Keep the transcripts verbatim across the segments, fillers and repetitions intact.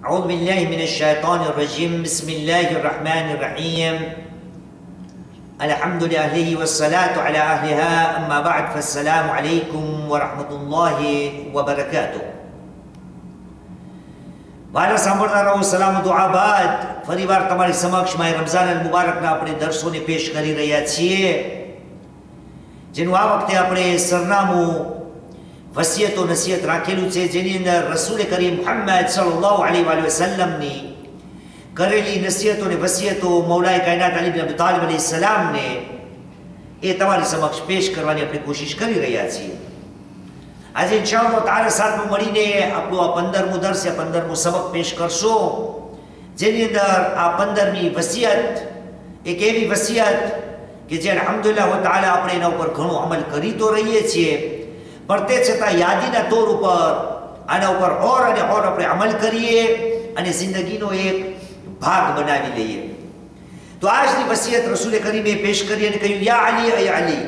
أعوذ بالله من الشيطان الرجيم بسم الله الرحمن الرحيم الحمد لله والصلاة على أهلها أما بعد فالسلام عليكم ورحمة الله وبركاته. વાલા સાંભળનારાઓ સલામ દુઆ બાદ ફરીવાર તમારી સમક્ષ માહ રમઝાન અલ મુબારકના આપણે દર્શોને પેશ કરી રહ્યા છીએ, જેનું આ વખતે આપણે સરનામું વસિયતો નસીહત રાખેલું છે, જેની અંદર રસૂલ કરીમ મુહમ્મદ સલ્લલ્લાહુ અલૈહિ વસલ્લમની કરેલી નસીહતો અને વસિયતો મૌલાએ કાયનાત અલી ઇબ્ન અબી તાલિબ અલૈહિ સલામને એ તમારી સમક્ષ પેશ કરવાની આપણે કોશિશ કરી રહ્યા છીએ. આજે ઇન્શાઅલ્લાહ તારા સાથે મળીને આપણું આ પંદરમું દર્સ યા પંદરમું સબક પેશ કરશો, જેની અંદર આ પંદરમી વસિયત એક એવી વસિયત કે જે અલ્હમ્દુલિલ્લાહ તાala આપણે એના ઉપર ઘણો અમલ કરી તો રહીએ છીએ, પણ તે છતાં યાદીના તોર ઉપર આના ઉપર ઓર અને ઓર આપણે અમલ કરીએ અને જિંદગીનો એક ભાગ બનાવી લઈએ. તો આજની વસિયત રસૂલે કરીમે પેશ કરી અને કહ્યું, યા અલી અય અલી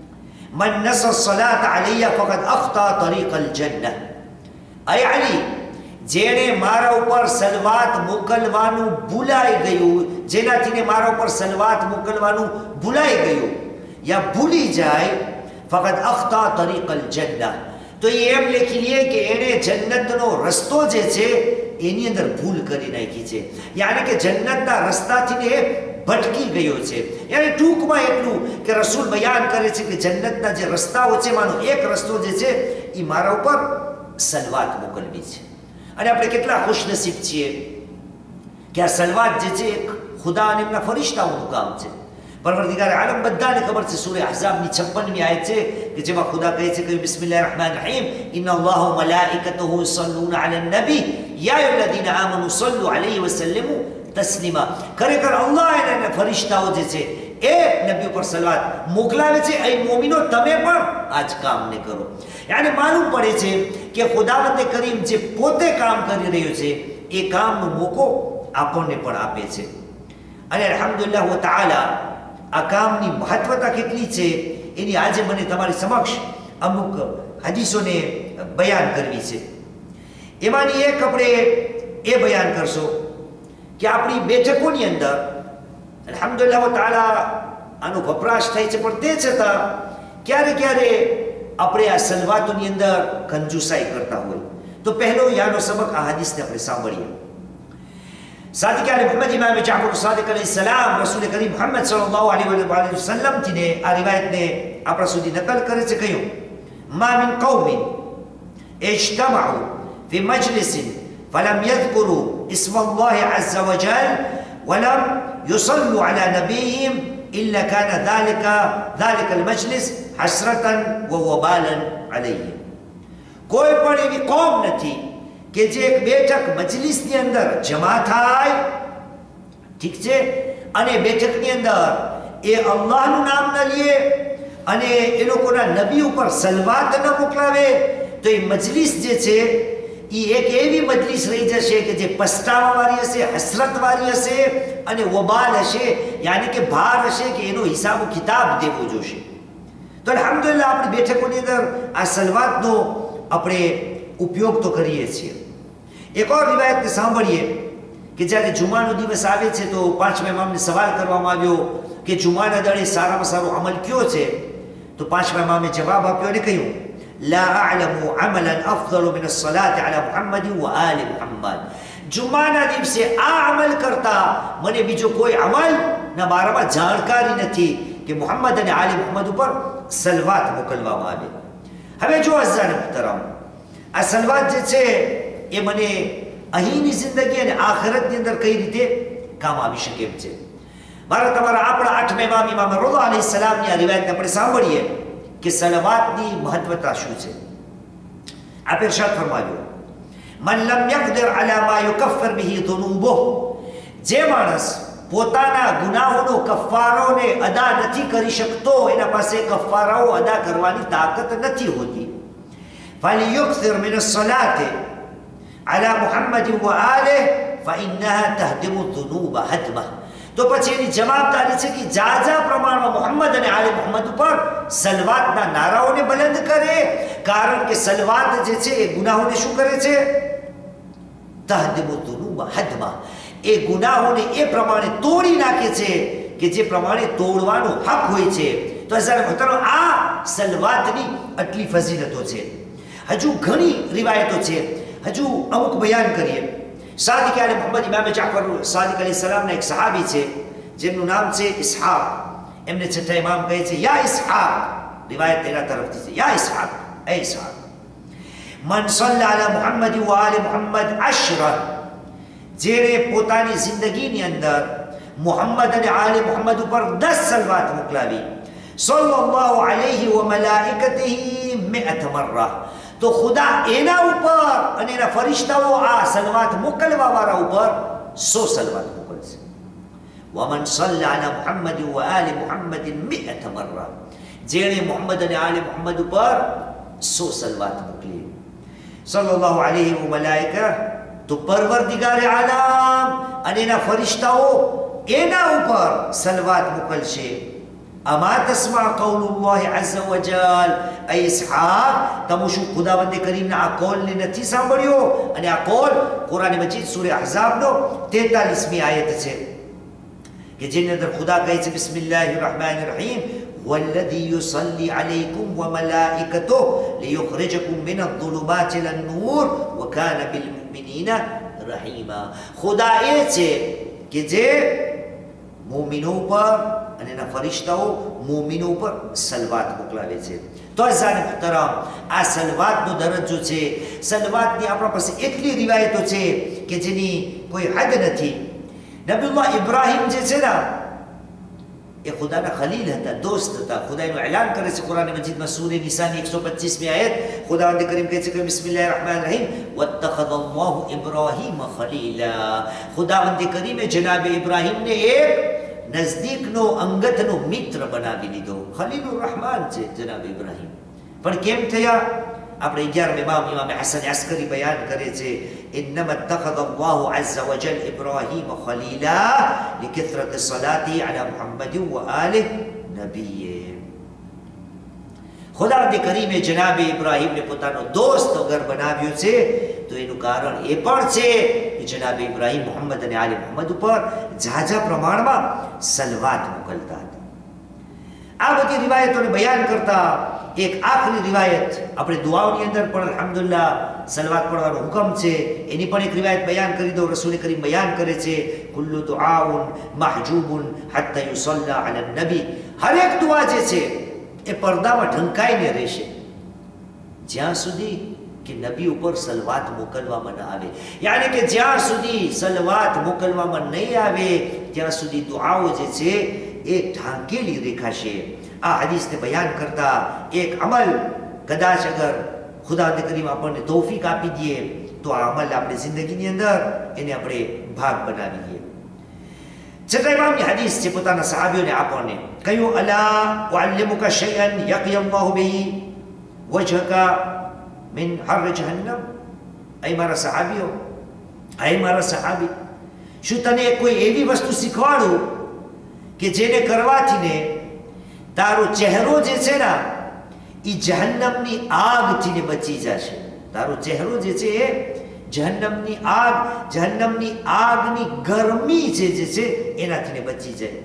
من نسى الصلاة علي فقد أخطأ طريق الجنة. أي علي જેણે મારા ઉપર સલવાત મોકલવાનું ભૂલાઈ ગયું, જેનાથી મારા ઉપર સલવાત મોકલવાનું ભૂલાઈ ગયું યા ભૂલી જાય, ફકત અખ્તા તરીક અલ જન્નહ, તો એમ લખી લે કે એણે જન્નતનો રસ્તો જે છે એની અંદર ભૂલ કરી નાખી છે, યાની કે જન્નતના રસ્તાથી એ ભટકી ગયો છે. યાની ટૂંકમાં એટલું કે રસૂલ બયાન કરે છે કે જન્નતના જે રસ્તાઓ છે માનો એક રસ્તો જે છે એ મારા ઉપર સલવાત મોકલવી છે. અને આપણે કેટલા ખુશનસીબ છીએ કે આ સલવાત જે છે એક ખુદા અને એમના ફરિશ્તાઓનું કામ છે. પરવરદિગાર આલમ બધાને ખબર છે, સૂરે અહઝાબની છપ્પનમી આયત છે કે જેમાં ખુદા કહે છે કે બિસ્મિલ્લાહિર રહેમાનિર રહીમ ઇન્ના અલ્લાહ વ મલાઇકતહુ યુસલ્લુના અલન નબી યા અય્યુહલ્લઝીના આમનુ સલ્લુ અલૈહિ વસલ્લિમુ તસ્લીમા. ખરેખર અલ્લાહ અને એના ફરિશ્તાઓ જે છે એ નબી ઉપર સલવાત મોકલાવે છે. એ મોમિનો તમે પણ આ જ કામને કરો. યાની માલુમ પડે છે કે ખુદાવંદ કરીમ જે પોતે કામ કરી રહ્યો છે એ કામનો મોકો આપણને પણ આપે છે. અને અલ્હમ્દુલિલ્લાહ તાala આ કામની મહત્વતા કેટલી છે એની આજે મને તમારી સમક્ષ અમુક હદીસોને બયાન કરવી છે. એમાંની એક આપણે એ બયાન કરશો કે આપણી બેઠકોની અંદર અલ્હમ્દુલિલ્લાહ તાala આનો વપરાશ થાય છે, પણ તે છતાં ક્યારે ક્યારે આપણે આ સલવાતોની અંદર કંજુસાઈ કરતા હોય. તો પહેલો યાનો સબક આ હદીસને આપણે સાંભળીએ. સાદિક આલે મુહમ્મદ ઇમામ જાફર સાદિક અલૈહિ સલામ રસૂલ કરીમ મુહમ્મદ સલ્લલ્લાહુ અલૈહિ વસલ્લમ થીને આ રિવાયતને આપણા સુધી નકલ કરે છે. કહ્યું, મા મિન કૌમિન ઇજ્તમઉ ફી મજલિસિન ફલમ યذكروا اسم الله عز وجل ولم يصلوا على نبيهم إلا كان ذلك ذلك المجلس حسرة ووبالا عليهم. કોઈ પણ એવી કોમ નથી કે જે એક બેઠક મજલિસની અંદર જમા થાય, ઠીક છે, અને બેઠકની અંદર એ અલ્લાહનું નામ ન લે અને એ લોકોના નબી ઉપર સલવાત ન મોકલાવે, તો એ મજલિસ જે છે એ એક એવી મજલિસ રહી જશે કે જે પસ્તાવાવાળી હશે, હસરતવાળી હશે અને વબાલ હશે, યાની કે ભાર હશે કે એનો હિસાબ કિતાબ દેવો જોશે. તો અલ્હમ્દુલિલ્લાહ આપણી બેઠકોની અંદર આ સલવાતનો આપણે ઉપયોગ તો કરીએ છીએ. એક ઓર રિવાયતને સાંભળીએ કે જ્યારે જુમાનો દિવસ આવે છે તો પાંચમા ઇમામને સવાલ કરવામાં આવ્યો કે જુમાના દળે સારામાં સારો અમલ કયો છે? તો પાંચમા ઇમામે જવાબ આપ્યો અને કહ્યું, લા અઅલમુ અમલન અફદલુ મિન અસ-સલાતિ અલા મુહમ્મદિન વ આલિ મુહમ્મદ. જુમાના દિવસે આ અમલ કરતા મને બીજો કોઈ અમલના બારામાં જાણકારી નથી કે મુહમ્મદ અને આલિ મુહમ્મદ ઉપર સલવાત મોકલવામાં આવે. હવે જો અઝાન મુહતરમ, આ સલવાત જે છે એ મને અહીંની જિંદગી અને આખિરતની અંદર કઈ રીતે કામ આવી શકે એમ છે. મારા તમારા આપણા આઠમા ઇમામ ઇમામ રઝા અલૈહિ સલામની આ રિવાયતને આપણે સાંભળીએ કે સલવાતની મહત્વતા શું છે. આપે ઇરશાદ ફરમાવ્યું, મન લમ યકદિર અલા મા યુકફ્ફર બિહી ધુનૂબુહ, જે માણસ પોતાના ગુનાહોનો કફારોને અદા નથી કરી શકતો, એના પાસે કફારાઓ અદા કરવાની તાકાત નથી હોતી, ફલિયુક્સિર મિન અસ-સલાતિ અલા મુહમ્મદ વ આલિહ ફઇન્નહા તહદિમુ ધુનૂબ હદમહ. તો પછી એની જવાબદારી છે કે જાજા પ્રમાણમાં મુહમ્મદ અને આલે મુહમ્મદ ઉપર સલવાતના નારાઓને બુલંદ કરે, કારણ કે સલવાત જે છે એ ગુનાહોને શું કરે છે? તહદિમુ ધુનૂબ હદમાં એ ગુનાહોને એ પ્રમાણે તોડી નાખે છે કે જે પ્રમાણે તોડવાનો હક હોય છે. તો હઝાર મોહતરમ આ સલવાતની આટલી ફઝીલતો છે. હજુ ઘણી રિવાયતો છે, હજુ અમુક બયાન કરીએ. સાદિક આલે મોહમ્મદ ઇમામ જાફર સાદિક અલૈહિ સલામના એક સહાબી છે જેમનું નામ છે ઇસ્હાક. એમને છઠ્ઠા ઇમામ કહે છે યા ઇસ્હાક, રિવાયત તેના તરફથી છે, યા ઇસ્હાક, એ ઇસ્હાક, મન સલ્લા અલા મુહમ્મદ વ આલે મુહમ્મદ અશરા, જેણે પોતાની જિંદગીની અંદર મુહમ્મદ અને આલે મુહમ્મદ ઉપર દસ સલવાત મોકલાવી, સલ્લલ્લાહુ અલૈહિ વ મલાઇકતિહી મિઅત મર્રા, તો ખુદા એના ઉપર અને એના ફરિશ્તાઓ આ સલવાત મોકલવા વાળા ઉપર સો સલવાત મોકલશે. વમન સલ્લા અલા મુહમ્મદ વ આલે મુહમ્મદ મિઅત મર્રા, જેણે મુહમ્મદ અને આલે મુહમ્મદ ઉપર સો સલવાત મોકલી, સલ્લલ્લાહુ અલૈહિ વ મલાઇકા, તો પરવરદિગારે આલમ અને એના ફરિશ્તાઓ એના ઉપર સલવાત મોકલશે. અમા તસ્મા કૌલુલ્લાહ અઝ્ઝ વ જલ, એ ઇસ્હાક, તમે શું ખુદાવંદ કરીમના આ કૌલને નથી સાંભળ્યો? અને આ કૌલ કુરાન મજીદ સૂરે અહઝાબનો તેતાલીસમી આયત છે કે જેની અંદર ખુદા કહે છે બિસ્મિલ્લાહિર રહેમાનિર રહીમ, વલ્લઝી યુસલ્લી અલૈકુમ વ મલાઇકતુહુ લિયુખરિજકુમ મિનઝ ઝુલુમાતિ ઇલન નૂર વ કાન બિલ મુમિનીના રહીમા. ખુદા એ છે કે જે મોમિનો ઉપર અને એના ફરિશ્તાઓ મોમિનો ઉપર સલવાત મોકલાવે છે. તો અઝાન મુહતરમ, આ સલવાતનો દરજ્જો છે, સલવાતની આપણા પાસે એટલી રિવાયતો છે કે જેની કોઈ હદ નથી. નબીઉલ્લાહ ઇબ્રાહિમ જે છે ને એ ખુદાના ખલીલ હતા, દોસ્ત હતા. ખુદા એનું એલાન કરે છે કુરાન મજીદમાં સૂરે નિસાની એકસો પચીસમી આયત. ખુદાવંદ કરીમ કહે છે કે બિસ્મિલ્લાહિર રહેમાનિર રહીમ, વત્તખઝલ્લાહુ ઇબ્રાહીમ ખલીલા, ખુદાવંદ કરીમે જનાબે ઇબ્રાહીમને એક નજદીકનો અંગતનો મિત્ર બનાવી લીધો. ખલીલુર રહેમાન છે જનાબ ઇબ્રાહીમ. પણ કેમ થયા? આપણે અગિયારમી ઇમામ ઇમામ હસન અસ્કરી બયાન કરે છે, ઇન્નમા અત્તખઝલ્લાહુ અઝ્ઝ વ જલ ઇબ્રાહીમ ખલીલા લિકથરત સલાતી અલા મુહમ્મદ વ આલિહ નબીયે. ખુદાવંદ કરીમે જનાબે ઇબ્રાહીમને પોતાનો દોસ્ત વગર બનાવ્યો છે, તો એનું કારણ એ પણ છે કે જનાબે ઇબ્રાહીમ મુહમ્મદ અને આલે મુહમ્મદ ઉપર ઝાઝા પ્રમાણમાં સલવાત મોકલતા હતા. આ બધી રિવાયતોને બયાન કરતા એક આખરી રિવાયત આપણે દુઆઓની અંદર પણ અલ્હમ્દુલિલ્લાહ સલવાત પડવાનો હુકમ છે, એની પણ એક રિવાયત બયાન કરી દો. રસૂલ કરીમ બયાન કરે છે, કુલ્લુ દુઆઉન મહજૂબુન હત્તા યુસલ્લા અલા નબી, હર એક દુઆ જે છે એ પડદામાં ઢંકાઈને રહેશે જ્યાં સુધી કે નબી ઉપર સલવાત મોકલવામાં ન આવે. યાની કે જ્યાં સુધી સલવાત મોકલવામાં નહીં આવે ત્યાં સુધી દુઆઓ જે છે એ ઢાંકેલી રેખાશે. આ હદીસને બયાન કરતા એક અમલ કદાચ અગર ખુદાવંદ કરીમ આપણને તૌફીક આપી દે તો આ અમલ આપણે જિંદગીની અંદર એને આપણે ભાગ બનાવી દઈએ. છઠ્ઠા ઇમામની હદીસ છે, પોતાના સહાબીઓને આપણને કહ્યું, અલા ઉઅલ્લિમુકા શૈઅન યકિયલ્લાહુ બિહી વજહકા મિન હર જહન્નમ. અહીં મારા સહાબીઓ, અહીં મારા સહાબી, શું તને કોઈ એવી વસ્તુ શીખવાડું કે જેને કરવાથી ને તારો ચહેરો જે છે ને એ જહન્નમની આગથી ને બચી જશે. તારો ચહેરો જે છે એ જહન્નમની આગ, જહન્નમની આગની ગરમી છે જે છે એનાથી ને બચી જાય.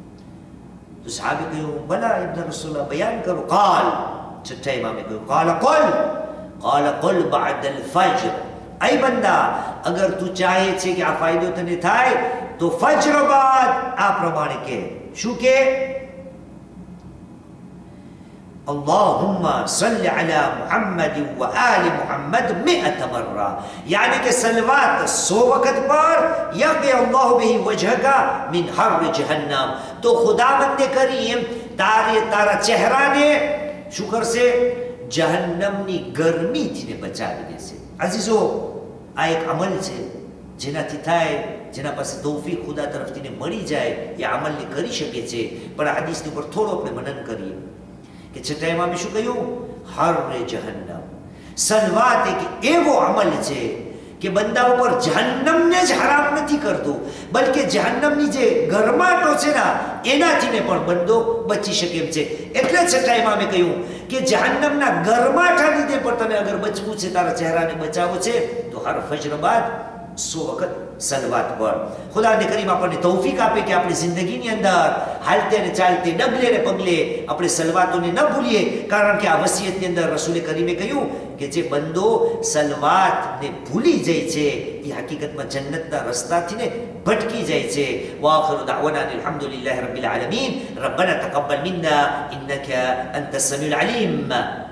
તો સાહેબે કહ્યું, ભલા ઇબ્ન રસૂલલ્લાહ બયાન કરો. કાલ, છઠ્ઠા ઇમામે કહ્યું, કાલ કુલ કાલ કુલ બાદ અલ ફજર. અય બંદા, અગર તું ચાહે છે કે આ ફાયદો તને થાય તો ફજર બાદ આ પ્રમાણે કે. શું કે? અલ્લાહુમ્મા સલ્લી અલા મુહમ્મદ વ આલિ મુહમ્મદ મિઅત મર્રા, યાની કે સલવાત સો વખત પર યકી અલ્લાહુ બિહી વજહકા મિન હર જહન્નમ, તો ખુદાવંદ કરીમ તારે તારા ચહેરાને શું કરશે? જહન્નમની ગરમીથી ને બચાવી દેશે. અઝીઝો, આ એક અમલ છે જેનાથી થાય, જેના પાસે તૌફીક ખુદા તરફથી મળી જાય એ અમલને કરી શકે છે. પણ આ હદીસની ઉપર થોડો આપણે મનન કરીએ કે છઠ્ઠા ઇમામે શું કહ્યું? હર જહન્નમ. સલવાત એક એવો અમલ છે કે બંદા ઉપર જહન્નમને જ હરામ નથી કરતું, બલકે જહન્નમની જે ગરમાટો છે ને એનાથી ને પણ બંદો બચી શકે એમ છે. એટલે છઠ્ઠા ઇમામે કહ્યું કે જહન્નમના ગરમાટા લીધે પણ તને અગર બચવું છે, તારા ચહેરાને બચાવવો છે, તો હર ફજર બાદ સો વખત સલવાત પઢ. ખુદાને કરીમ આપણને તૌફીક આપે કે આપણી જિંદગીની અંદર હાલતે ને ચાલતે ડગલે ને પગલે આપણે સલવાતોને ન ભૂલીએ, કારણ કે આ વસિયતની અંદર રસૂલે કરીમે કહ્યું કે જે બંદો સલવાતને ભૂલી જાય છે એ હકીકતમાં જન્નતના રસ્તાથી ને ભટકી જાય છે. વાખિરુ દાવાના અલ્હમ્દુલિલ્લાહી રબ્બિલ આલમીન. રબ્બના તકબ્બલ મિન્ના ઇન્નકા અંતસ સમીઉલ અલીમ.